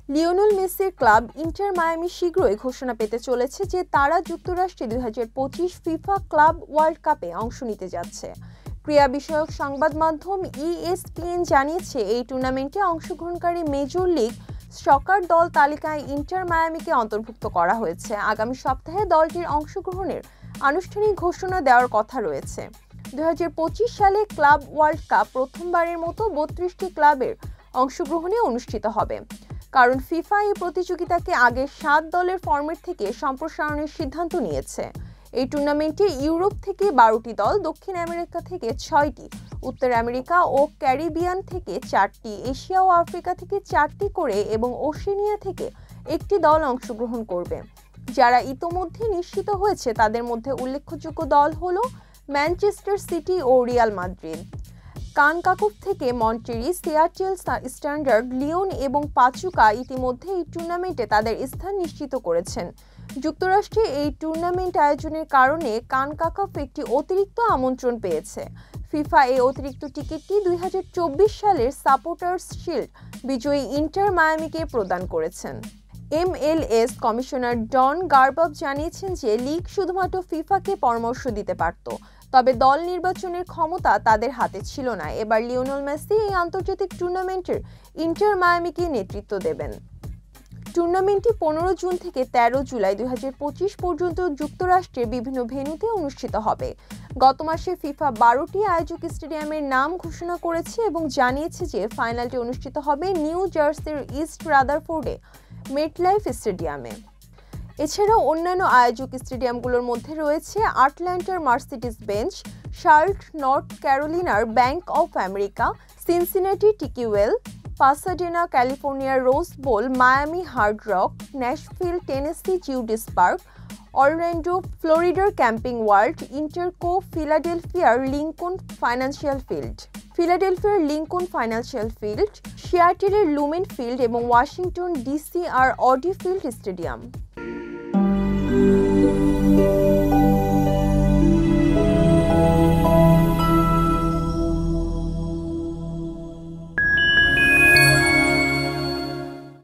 Lionel মেসির club inter Miami শীঘ্রই ঘোষণা পেতে চলেছে যে তারা যুক্তরাষ্ট্রে 2025 ফিফা ক্লাব ওয়ার্ল্ড কাপে অংশ নিতে যাচ্ছে। ক্রীড়া বিষয়ক সংবাদ মাধ্যম ESPN জানিয়েছে এই টুর্নামেন্টে অংশগ্রহণকারী মেজর লিগ সকার দল তালিকায় ইন্টার মায়ামিকে অন্তর্ভুক্ত করা হয়েছে। আগামী সপ্তাহে দলটির অংশগ্রহণের আনুষ্ঠানিক ঘোষণা দেওয়ার কথা রয়েছে। 2025 সালে ক্লাব ওয়ার্ল্ড কাপ প্রথমবারের মতো 32টি ক্লাবের অংশগ্রহণে অনুষ্ঠিত হবে, কারণ ফিফা এই প্রতিযোগিতাকে আগে 7 দলের ফরম্যাট থেকে সম্প্রসারণের সিদ্ধান্ত নিয়েছে। এই টুর্নামেন্টে ইউরোপ থেকে 12টি দল, দক্ষিণ আমেরিকা থেকে 6টি, উত্তর আমেরিকা ও ক্যারিবিয়ান থেকে 4টি, এশিয়া ও আফ্রিকা থেকে 4টি করে এবং ওশেনিয়া থেকে 1টি দল অংশগ্রহণ করবে। যারা ইতোমধ্যে নিশ্চিত হয়েছে তাদের মধ্যে উল্লেখযোগ্য দল হলো ম্যানচেস্টার সিটি ও রিয়াল মাদ্রিদ। কানকাকুপ থেকে মন্টেরি, সিয়াটেল স্ট্যান্ডার্ড, লিওন এবং পাচুকা ইতিমধ্যে এই টুর্নামেন্টে তাদের স্থান নিশ্চিত করেছেন। যুক্তরাষ্ট্রে এই টুর্নামেন্ট আয়োজনের কারণে কানকাকুপ একটি অতিরিক্ত আমন্ত্রণ পেয়েছে। ফিফা এই অতিরিক্ত টিকিটটি 2024 সালের সাপোর্টার্স শিল্ড বিজয়ী ইন্টার মায়ামিকে প্রদান করেছেন। MLS কমিশনার ডন গার্বাব জানিয়েছেন যে লিগ শুধুমাত্র ফিফাকে পরামর্শ দিতে পারত, তবে দল নির্বাচনের ক্ষমতা তাদের হাতে ছিল না। এবার লিওনেল মেসি এই আন্তর্জাতিক টুর্নামেন্টের ইন্টার মায়ামিকে নেতৃত্ব দেবেন। টুর্নামেন্টটি 15 জুন থেকে 13 জুলাই 2025 পর্যন্ত যুক্তরাষ্ট্রের বিভিন্ন ভেন্যুতে অনুষ্ঠিত হবে। গত মাসে ফিফা 12টি আয়োজক স্টেডিয়ামের নাম ঘোষণা করেছে এবং জানিয়েছে যে ফাইনালটি অনুষ্ঠিত হবে নিউ জার্সির ইস্ট রাদারফোর্ডে মেটলাইফ স্টেডিয়ামে। এছাড়াও অন্যান্য আয়োজক স্টেডিয়ামগুলোর মধ্যে রয়েছে আটলান্টার মার্সিডিজ বেঞ্চ, শার্লট নর্থ ক্যারোলিনার ব্যাংক অফ আমেরিকা, সিনসিনাটি টিকিওয়েল, পাসাডেনা ক্যালিফোর্নিয়ার Rose Bowl, Miami Hard Rock, Nashville Tennessee Geodis Park, Orlando ফ্লোরিডার ক্যাম্পিং ওয়ার্ল্ড, ইন্টারকো ফিলাডেলফিয়ার লিঙ্কন ফাইন্যান্সিয়াল ফিল্ড, সিয়াটেলের লুমেন ফিল্ড এবং ওয়াশিংটন DC আর অডি ফিল্ড স্টেডিয়াম।